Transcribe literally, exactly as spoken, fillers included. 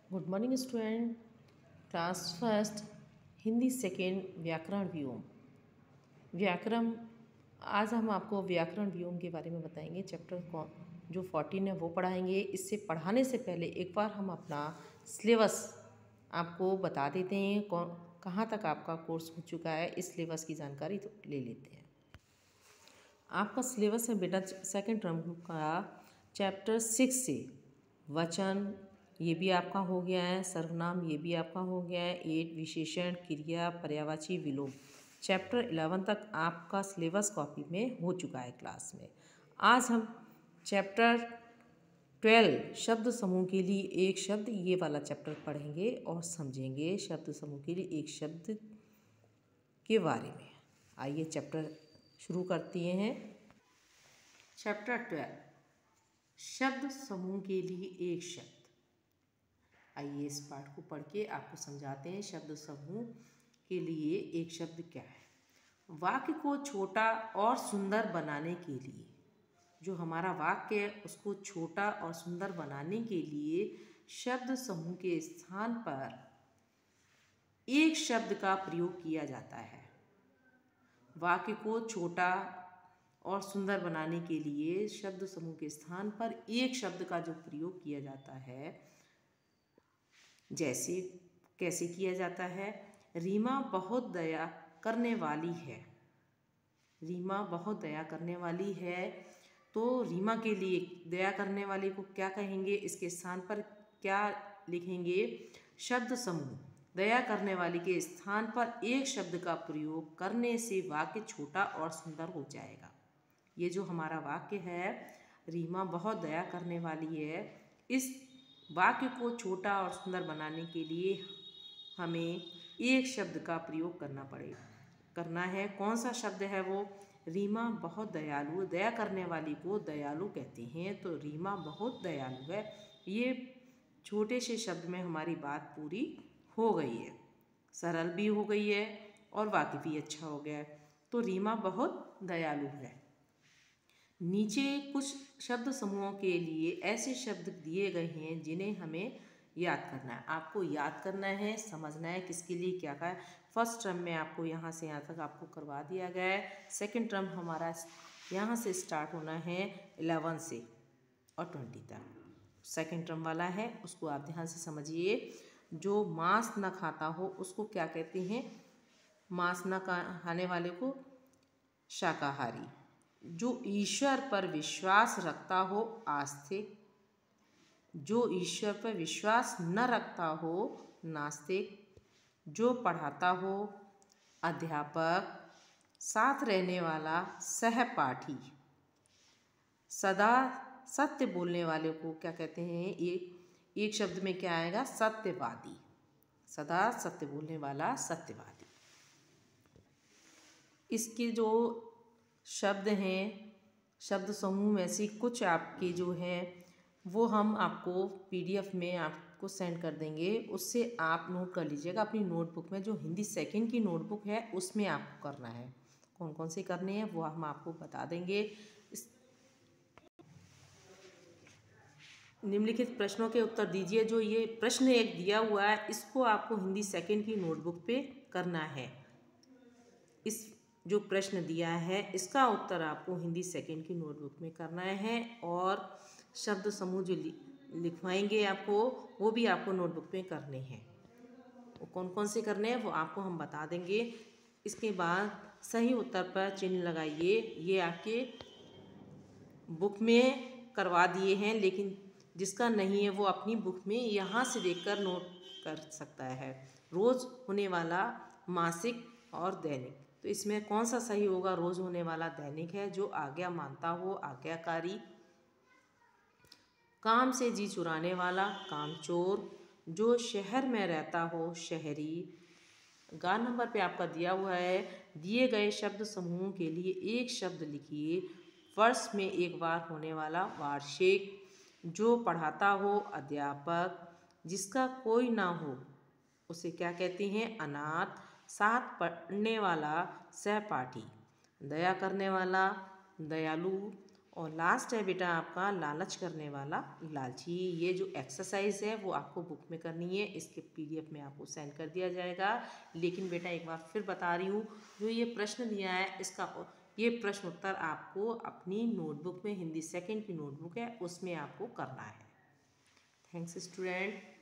Good morning student. Class first Hindi second व्याकरण व्योम। व्याकरण आज हम आपको व्याकरण व्योम के बारे में बताएंगे। चैप्टर कौन जो फोर्टीन है वो पढ़ाएंगे। इससे पढ़ाने से पहले एक बार हम अपना सिलेबस आपको बता देते हैं, कौन कहाँ तक आपका कोर्स हो चुका है। इस सिलेबस की जानकारी तो ले लेते हैं। आपका सिलेबस है बेटा सेकेंड टर्म का चैप्टर सिक्स से वचन, ये भी आपका हो गया है। सर्वनाम, ये भी आपका हो गया है। एट, विशेषण, क्रिया, पर्यायवाची, विलोम। चैप्टर इलेवन तक आपका सिलेबस कॉपी में हो चुका है क्लास में। आज हम चैप्टर ट्वेल्व शब्द समूह के लिए एक शब्द, ये वाला चैप्टर पढ़ेंगे और समझेंगे शब्द समूह के लिए एक शब्द के बारे में। आइए चैप्टर शुरू करते हैं। चैप्टर ट्वेल्व शब्द समूह के लिए एक शब्द। आइए इस पाठ को पढ़ के आपको समझाते हैं शब्द समूह के लिए एक शब्द क्या है। वाक्य को छोटा और सुंदर बनाने के लिए, जो हमारा वाक्य है उसको छोटा और सुंदर बनाने के लिए शब्द समूह के स्थान पर एक शब्द का प्रयोग किया जाता है। वाक्य को छोटा और सुंदर बनाने के लिए शब्द समूह के स्थान पर एक शब्द का जो प्रयोग किया जाता है, जैसे कैसे किया जाता है। रीमा बहुत दया करने वाली है। रीमा बहुत दया करने वाली है, तो रीमा के लिए दया करने वाले को क्या कहेंगे, इसके स्थान पर क्या लिखेंगे, शब्द समूह। दया करने वाले के स्थान पर एक शब्द का प्रयोग करने से वाक्य छोटा और सुंदर हो जाएगा। ये जो हमारा वाक्य है, रीमा बहुत दया करने वाली है, इस वाक्य को छोटा और सुंदर बनाने के लिए हमें एक शब्द का प्रयोग करना पड़ेगा करना है। कौन सा शब्द है वो? रीमा बहुत दयालु। दया करने वाली को दयालु कहते हैं, तो रीमा बहुत दयालु है। ये छोटे से शब्द में हमारी बात पूरी हो गई है, सरल भी हो गई है और वाक्य भी अच्छा हो गया है। तो रीमा बहुत दयालु है। नीचे कुछ शब्द समूहों के लिए ऐसे शब्द दिए गए हैं जिन्हें हमें याद करना है। आपको याद करना है, समझना है किसके लिए क्या का है। फर्स्ट टर्म में आपको यहाँ से यहाँ तक आपको करवा दिया गया है। सेकंड टर्म हमारा यहाँ से स्टार्ट होना है इलेवन से और ट्वेंटी तक। सेकंड टर्म वाला है, उसको आप ध्यान से समझिए। जो मांस न खाता हो उसको क्या कहते हैं? मांस न खाने वाले को शाकाहारी। जो ईश्वर पर विश्वास रखता हो आस्तिक। जो ईश्वर पर विश्वास न रखता हो नास्तिक। जो पढ़ाता हो अध्यापक। साथ रहने वाला सहपाठी। सदा सत्य बोलने वाले को क्या कहते हैं? एक एक शब्द में क्या आएगा? सत्यवादी। सदा सत्य बोलने वाला सत्यवादी। इसके जो शब्द हैं, शब्द समूह में से कुछ आपके जो हैं वो हम आपको पीडीएफ में आपको सेंड कर देंगे। उससे आप नोट कर लीजिएगा अपनी नोटबुक में। जो हिंदी सेकंड की नोटबुक है उसमें आपको करना है। कौन कौन से करने हैं वो हम आपको बता देंगे। इस निम्नलिखित प्रश्नों के उत्तर दीजिए। जो ये प्रश्न एक दिया हुआ है इसको आपको हिंदी सेकंड की नोटबुक पे करना है। इस जो प्रश्न दिया है इसका उत्तर आपको हिंदी सेकंड की नोटबुक में करना है, और शब्द समूह जो लिखवाएंगे आपको वो भी आपको नोटबुक में करने हैं। वो कौन कौन से करने हैं वो आपको हम बता देंगे। इसके बाद सही उत्तर पर चिन्ह लगाइए। ये आपके बुक में करवा दिए हैं, लेकिन जिसका नहीं है वो अपनी बुक में यहाँ से देखकर नोट कर सकता है। रोज़ होने वाला, मासिक और दैनिक। तो इसमें कौन सा सही होगा? रोज़ होने वाला दैनिक है। जो आज्ञा मानता हो आज्ञाकारी। काम से जी चुराने वाला कामचोर। जो शहर में रहता हो शहरी। गा नंबर पे आपका दिया हुआ है। दिए गए शब्द समूह के लिए एक शब्द लिखिए। वर्ष में एक बार होने वाला वार्षिक। जो पढ़ाता हो अध्यापक। जिसका कोई ना हो उसे क्या कहते हैं? अनाथ। साथ पढ़ने वाला सहपाठी। दया करने वाला दयालु, और लास्ट है बेटा आपका लालच करने वाला लालची। ये जो एक्सरसाइज है वो आपको बुक में करनी है, इसके पीडीएफ में आपको सेंड कर दिया जाएगा। लेकिन बेटा एक बार फिर बता रही हूँ, जो ये प्रश्न दिया है इसका ये प्रश्न उत्तर आपको अपनी नोटबुक में, हिंदी सेकंड की नोटबुक है उसमें आपको करना है। Thanks student.